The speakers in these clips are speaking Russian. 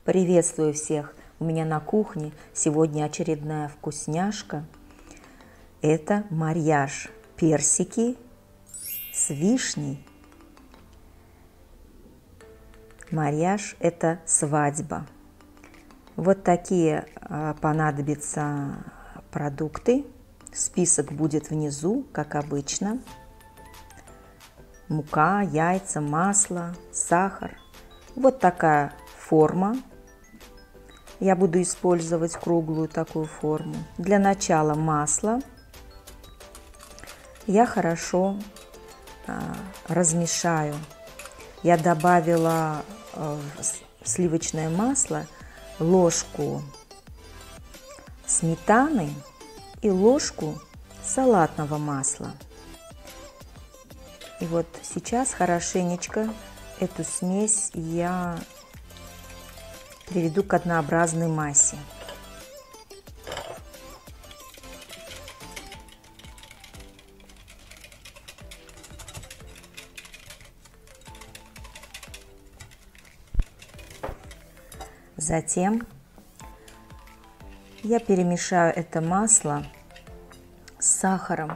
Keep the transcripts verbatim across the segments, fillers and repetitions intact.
Приветствую всех! У меня на кухне сегодня очередная вкусняшка. Это марьяж персики с вишней. Марьяж – это свадьба. Вот такие понадобятся продукты. Список будет внизу, как обычно. Мука, яйца, масло, сахар. Вот такая форма. Я буду использовать круглую такую форму. Для начала масло. Я хорошо а, размешаю. Я добавила а, в сливочное масло ложку сметаны и ложку салатного масла. И вот сейчас хорошенечко эту смесь я приведу к однообразной массе. Затем я перемешаю это масло с сахаром.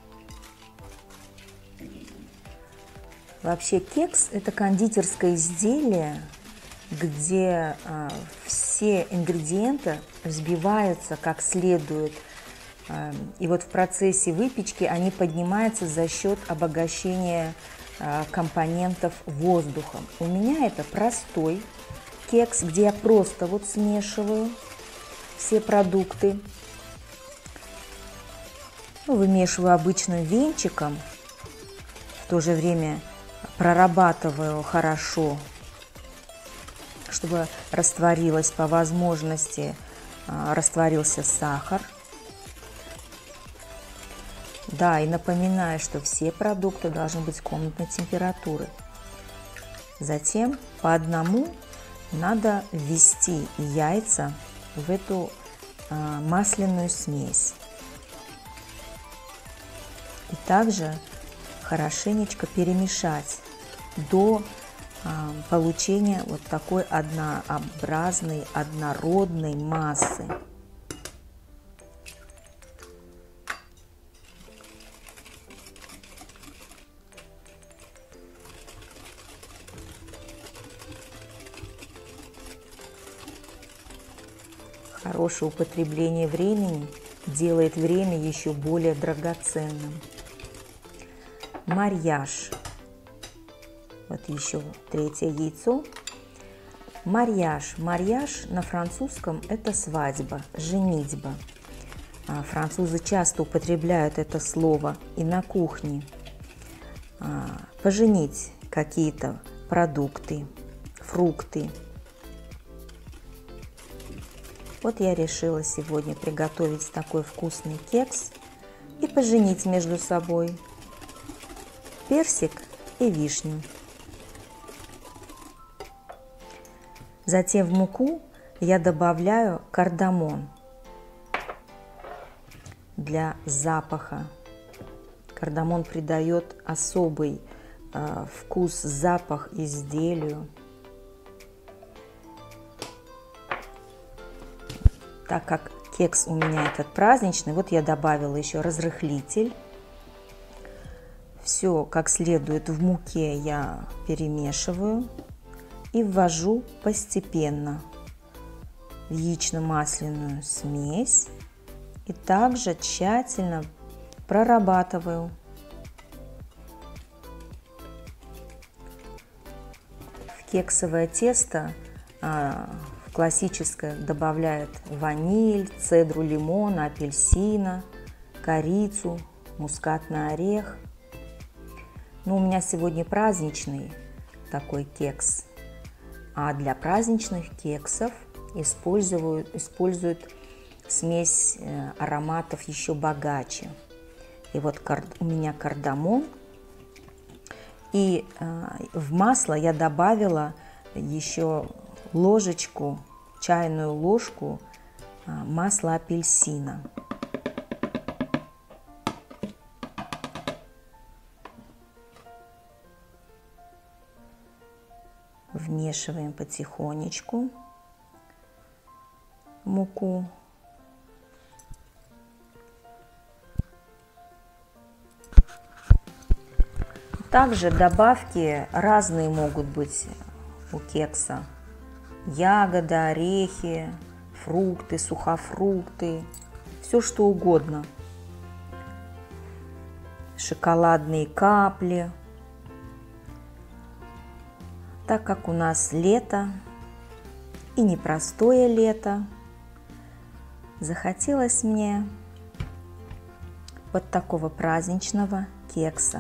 Вообще кекс – это кондитерское изделие, где э, все ингредиенты взбиваются как следует. Э, и вот в процессе выпечки они поднимаются за счет обогащения э, компонентов воздухом. У меня это простой кекс, где я просто вот смешиваю все продукты. Ну, вымешиваю обычным венчиком, в то же время прорабатываю хорошо, чтобы растворилось по возможности, растворился сахар. Да, и напоминаю, что все продукты должны быть комнатной температуры. Затем по одному надо ввести яйца в эту масляную смесь. И также хорошенечко перемешать до получения вот такой однообразной, однородной массы. Хорошее употребление времени делает время еще более драгоценным. Марьяж. Вот еще третье яйцо. Марьяж. Марьяж на французском – это свадьба, женитьба. Французы часто употребляют это слово и на кухне. Поженить какие-то продукты, фрукты. Вот я решила сегодня приготовить такой вкусный кекс и поженить между собой персик и вишню. Затем в муку я добавляю кардамон для запаха. Кардамон придает особый э, вкус, запах изделию. Так как кекс у меня этот праздничный, вот я добавила еще разрыхлитель. Все как следует в муке я перемешиваю и ввожу постепенно в яично-масляную смесь и также тщательно прорабатываю. В кексовое тесто а, классическое добавляют ваниль, цедру лимона, апельсина, корицу, мускатный орех. Но у меня сегодня праздничный такой кекс. А для праздничных кексов используют, используют смесь ароматов еще богаче. И вот у меня кардамон. И в масло я добавила еще ложечку, чайную ложку масла апельсина. Вмешиваем потихонечку. муку. Также добавки разные могут быть у кекса. Ягоды, орехи, фрукты, сухофрукты, все что угодно. Шоколадные капли. Так как у нас лето и непростое лето, захотелось мне вот такого праздничного кекса,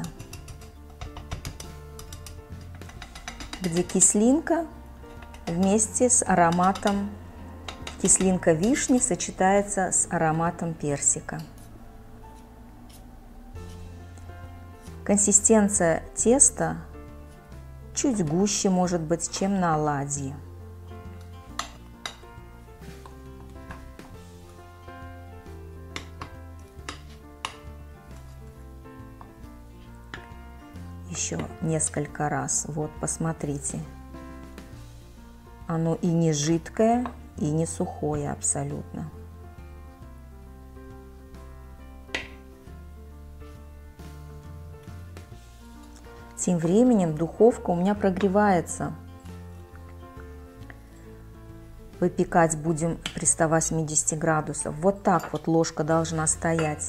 где кислинка вместе с ароматом, кислинка вишни сочетается с ароматом персика. Консистенция теста чуть гуще может быть, чем на оладьи. Еще несколько раз. Вот, посмотрите. Оно и не жидкое, и не сухое абсолютно. Тем временем духовка у меня прогревается. Выпекать будем при ста восьмидесяти градусах. Вот так вот ложка должна стоять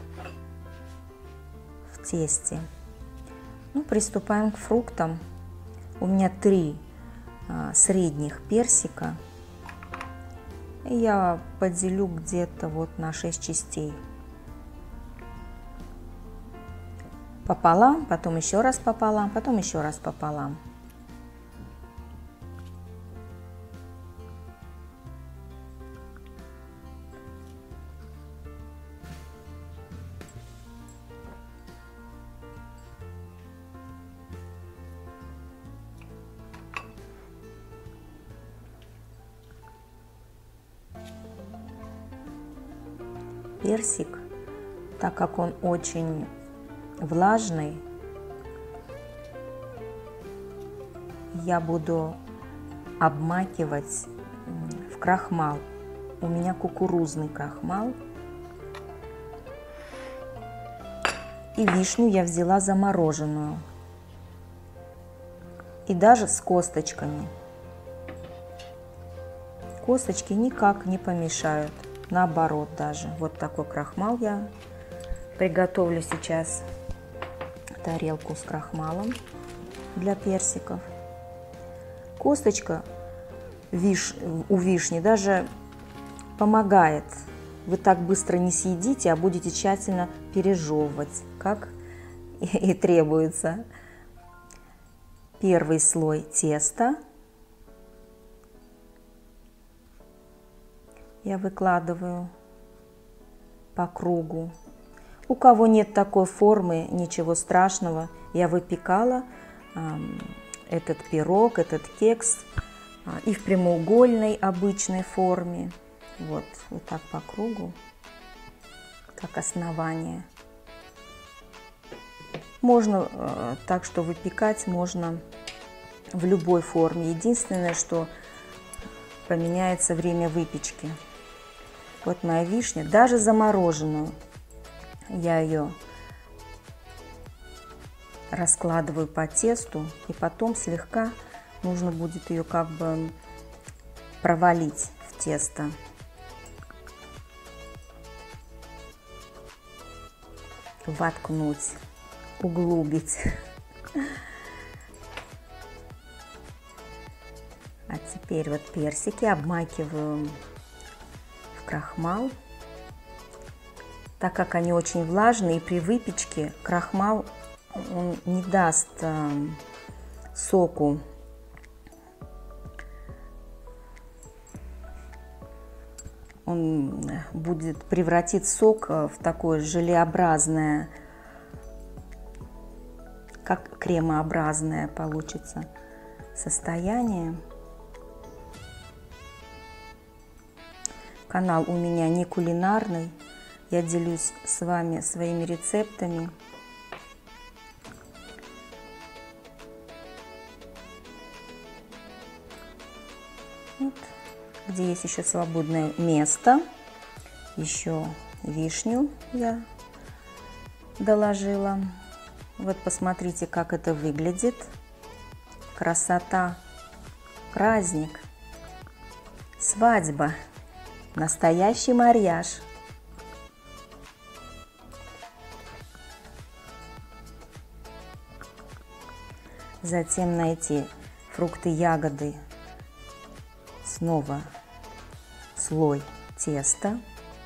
в тесте. Ну, приступаем к фруктам. У меня три а, средних персика. И я поделю где-то вот на шесть частей. Пополам, потом еще раз пополам, потом еще раз пополам. Персик, так как он очень влажный, я буду обмакивать в крахмал. У меня кукурузный крахмал. И вишню я взяла замороженную. И даже с косточками. Косточки никак не помешают. Наоборот даже. Вот такой крахмал я приготовлю сейчас. Тарелку с крахмалом для персиков. Косточка виш... у вишни даже помогает. Вы так быстро не съедите, а будете тщательно пережевывать, как и, и требуется. Первый слой теста я выкладываю по кругу. У кого нет такой формы, ничего страшного. Я выпекала э, этот пирог, этот кекс э, и в прямоугольной обычной форме. Вот, вот так по кругу, как основание. Можно э, так, что выпекать можно в любой форме. Единственное, что поменяется время выпечки. Вот моя вишня, даже замороженную. Я ее раскладываю по тесту, и потом слегка нужно будет ее как бы провалить в тесто. Воткнуть, углубить. А теперь вот персики обмакиваю в крахмал. Так как они очень влажные, и при выпечке крахмал он не даст э, соку. Он будет превратить сок в такое желеобразное, как кремообразное получится состояние. Канал у меня не кулинарный. Я делюсь с вами своими рецептами. Вот. где есть еще свободное место. Еще вишню я доложила. Вот посмотрите, как это выглядит. Красота, праздник, свадьба, настоящий марьяж. Затем на эти фрукты, ягоды снова слой теста.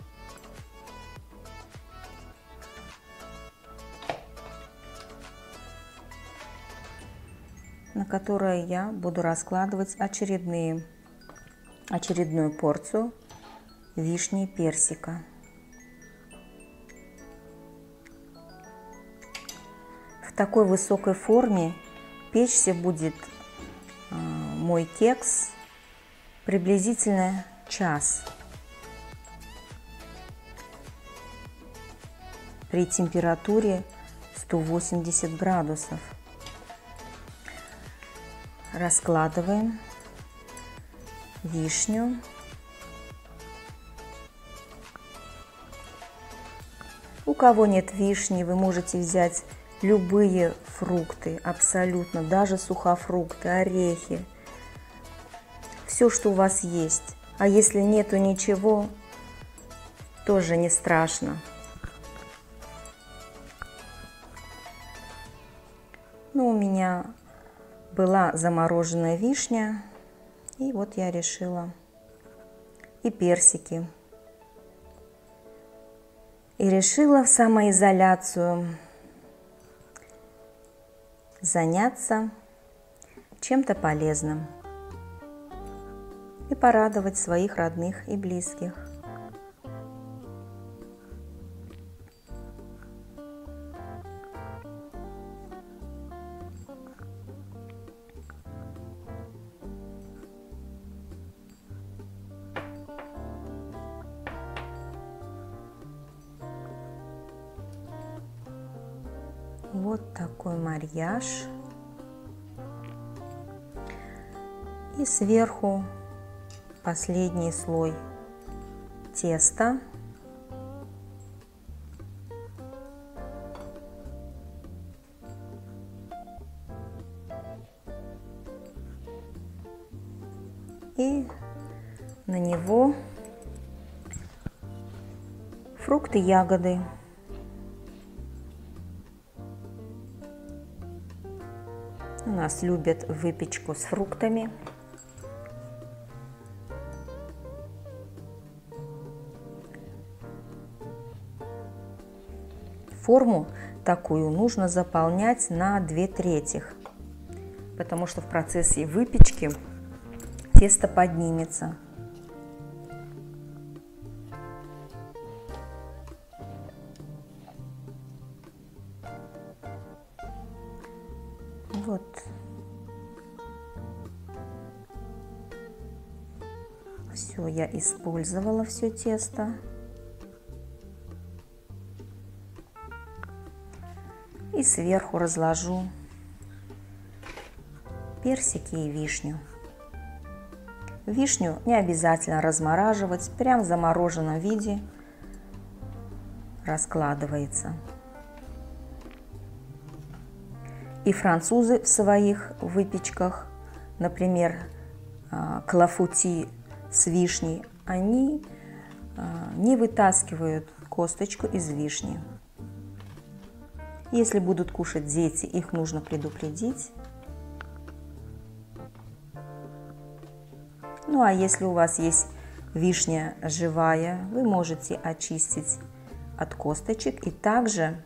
На которое я буду раскладывать очередные, очередную порцию вишни и персика. В такой высокой форме печься будет э, мой кекс приблизительно час при температуре сто восемьдесят градусов. Раскладываем вишню. У кого нет вишни, вы можете взять любые фрукты, абсолютно, даже сухофрукты, орехи, все, что у вас есть. А если нету ничего, тоже не страшно. Ну, у меня была замороженная вишня, и вот я решила и персики. И решила в самоизоляцию заняться чем-то полезным и порадовать своих родных и близких. Вот такой марьяж. И сверху последний слой теста. И на него фрукты, ягоды. У нас любят выпечку с фруктами. Форму такую нужно заполнять на две трети, потому что в процессе выпечки тесто поднимется. Вот. Все, я использовала все тесто. И сверху разложу персики и вишню. Вишню не обязательно размораживать, прям в замороженном виде раскладывается. И французы в своих выпечках, например, клафути с вишней, они не вытаскивают косточку из вишни. Если будут кушать дети, их нужно предупредить. Ну а если у вас есть вишня живая, вы можете очистить от косточек, и также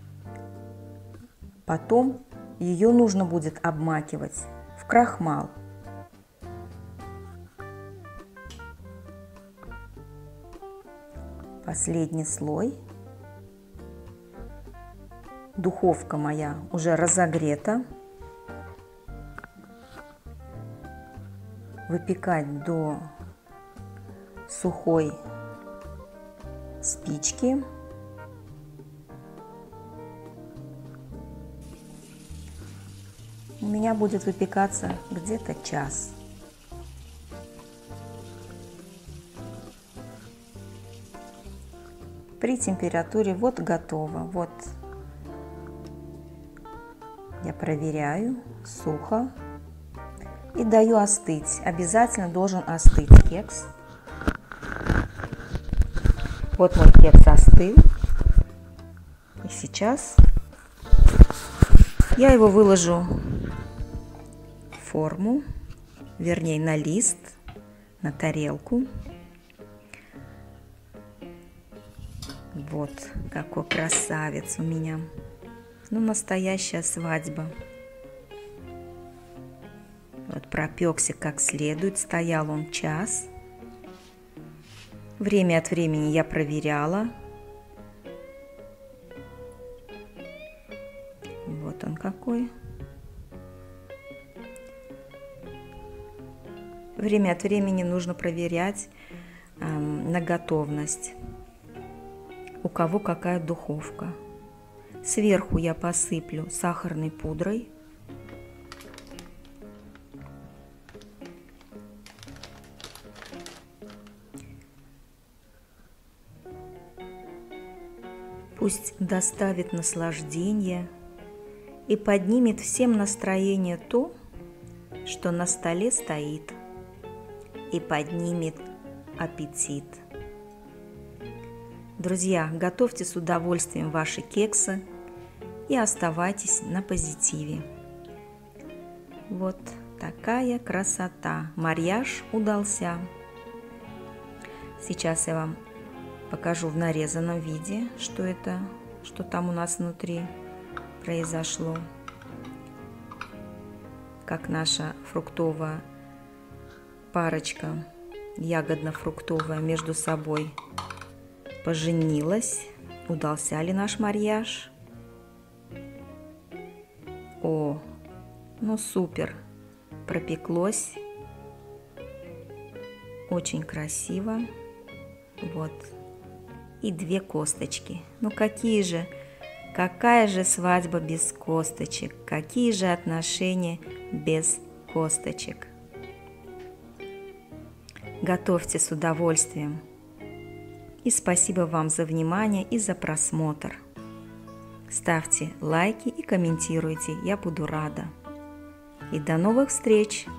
потом ее нужно будет обмакивать в крахмал. Последний слой. Духовка моя уже разогрета. Выпекать до сухой спички. У меня будет выпекаться где-то час. при температуре вот готово. Вот я проверяю, сухо, и даю остыть. Обязательно должен остыть кекс. Вот мой кекс остыл. И сейчас я его выложу в форму, вернее на лист, на тарелку. Вот какой красавец у меня. Ну, настоящая свадьба. Вот пропекся как следует, стоял он час. Время от времени я проверяла. Вот он какой. Время от времени нужно проверять э, на готовность. У кого какая духовка. Сверху я посыплю сахарной пудрой. Пусть доставит наслаждение и поднимет всем настроение то, что на столе стоит, и поднимет аппетит. Друзья, готовьте с удовольствием ваши кексы и оставайтесь на позитиве. Вот такая красота. Марьяж удался. Сейчас я вам покажу в нарезанном виде, что это, что там у нас внутри произошло. Как наша фруктовая парочка, ягодно-фруктовая, между собой поженилась. Удался ли наш марьяж? О, ну супер! Пропеклось. Очень красиво. Вот. И две косточки. Ну какие же, какая же свадьба без косточек? Какие же отношения без косточек? Готовьте с удовольствием. И спасибо вам за внимание и за просмотр. Ставьте лайки и комментируйте, я буду рада. И до новых встреч!